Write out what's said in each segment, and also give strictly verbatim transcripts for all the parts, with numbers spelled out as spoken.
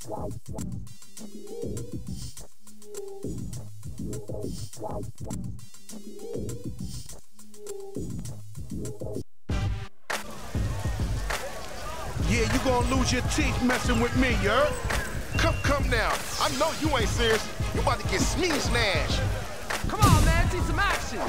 Yeah, you gonna lose your teeth messing with me, you heard? Come, come now. I know you ain't serious. You about to get smee smashed. Come on, man, see some action.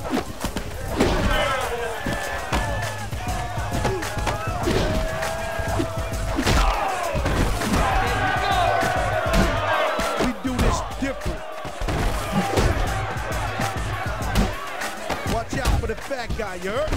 We do this different. Watch out for the fat guy, you heard?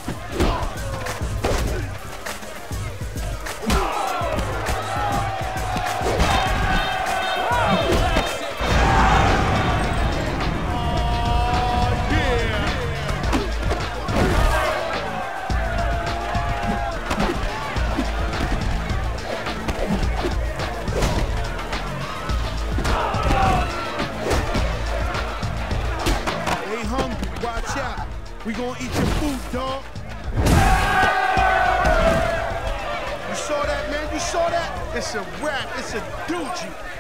Watch out. We gonna eat your food, dog. You saw that, man? You saw that? It's a wrap. It's a doogie.